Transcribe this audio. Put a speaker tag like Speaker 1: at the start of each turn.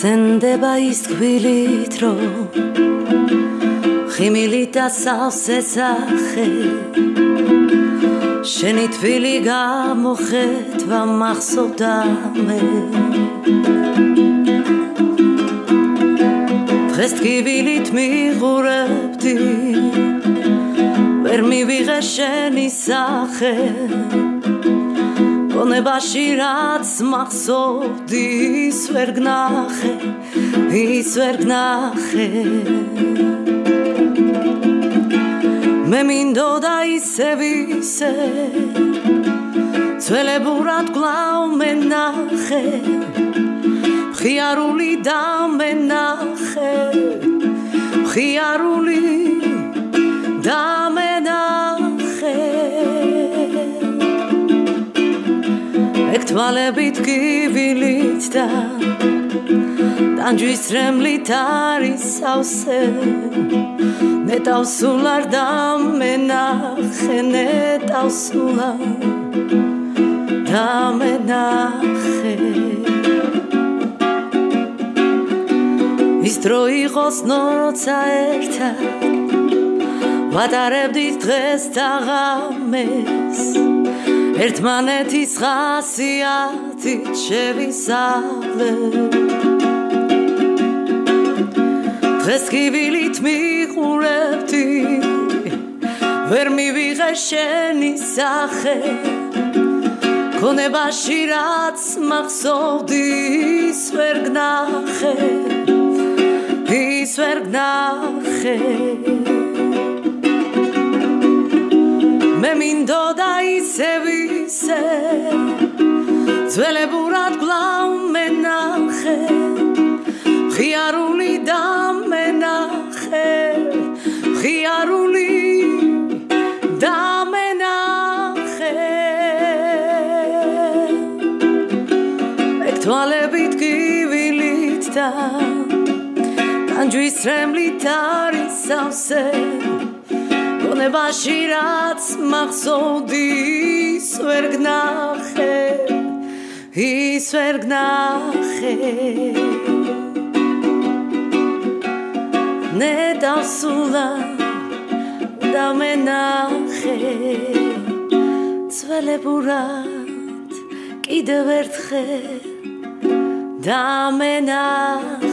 Speaker 1: სცენდება ის თბილით რომ ხიმილით ასავს ესახე შენი თბილი გამოხეთვა მახსოვდა მე დღეს თკივილით მიყურებდი ვერ მივიღე შენი სახე გონებაში რაც მახსოვდი ის ვერ გნახე მე მინდოდა ისევ ძველებურად კვლავ მენახე მხიარული დამენახე ეგ თვალებით კივილით და ტანჯვის რემლით არის სავსე ნეტავსულ არ დამენახე ის დრო იყოს როცა ერთად ვატარებდით დღეს და ღამეს ერთმანეთის ხასიათით შევისწავლეთ დღეს კივილით მიყურებდი ვერ მივიღე შენი სახე გონებაში რაც მახსოვდი ის ვერ გნახე მე მინდოდა ისევ ძველებურად კვლავ მენახე მხიარული დამენახე ეგ თვალებით კივილით და ტანჯვის რემლით არის სავსე გონებაში რაც მახსოვდი ის ვერ გნახე ნედავსულა დამენახე ძველებურად კიდევ ერთხელ დამენახე